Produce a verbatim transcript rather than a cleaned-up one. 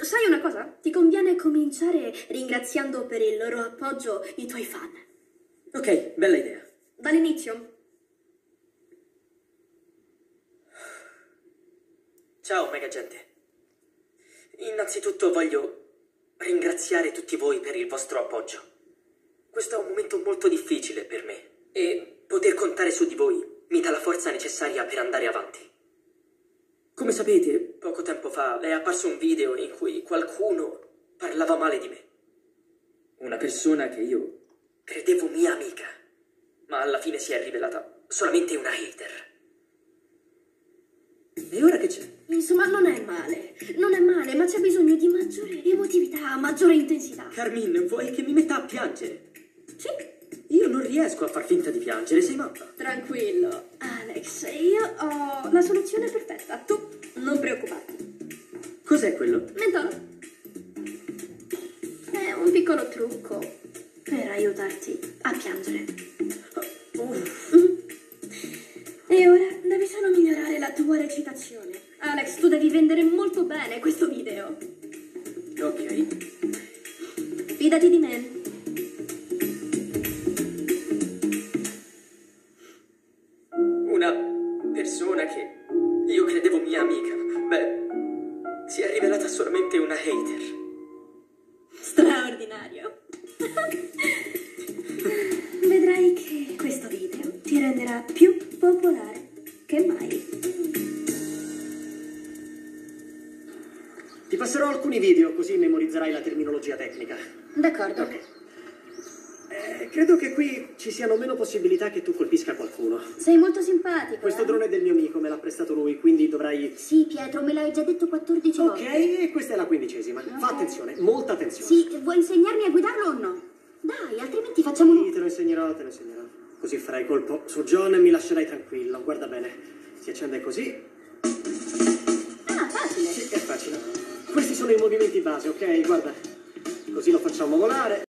sai una cosa? Ti conviene cominciare ringraziando per il loro appoggio i tuoi fan. Ok, bella idea. Dall'inizio. Ciao, mega gente. Innanzitutto voglio ringraziare tutti voi per il vostro appoggio. Questo è un momento molto difficile per me e poter contare su di voi mi dà la forza necessaria per andare avanti. Come sapete, poco tempo fa è apparso un video in cui qualcuno parlava male di me. Una persona che io credevo mia amica, ma alla fine si è rivelata solamente una hater. E ora che c'è? Insomma, non è male. Non è male, ma c'è bisogno di maggiore emotività, maggiore intensità. Carmine, vuoi che mi metta a piangere? Sì. Io non riesco a far finta di piangere, sei matta? Tranquillo, Alex, io ho la soluzione perfetta. Tu non preoccuparti. Cos'è quello? Mentolo. È un piccolo trucco per aiutarti a piangere. Uff. Mm. E ora devi solo migliorare la tua recitazione. Alex, tu devi vendere molto bene questo video. Ok. Fidati di me. Una persona che io credevo mia amica, beh, si è rivelata solamente una hater. Straordinario. Vedrai che questo video ti renderà più popolare che mai. Ti passerò alcuni video, così memorizzerai la terminologia tecnica. D'accordo. Ok. Eh, credo che qui ci siano meno possibilità che tu colpisca qualcuno. Sei molto simpatico. Questo eh? drone è del mio amico, me l'ha prestato lui, quindi dovrai... Sì, Pietro, me l'hai già detto quattordici Ok, volte. e questa è la quindicesima. Fa attenzione, molta attenzione. Sì, vuoi insegnarmi a guidarlo o no? Dai, altrimenti facciamo Sì, un... te lo insegnerò, te lo insegnerò. Così farai colpo su John e mi lascerai tranquillo. Guarda bene, si accende così. Ah, facile. Sì, è facile. Questi sono i movimenti base, ok? Guarda, così lo facciamo volare.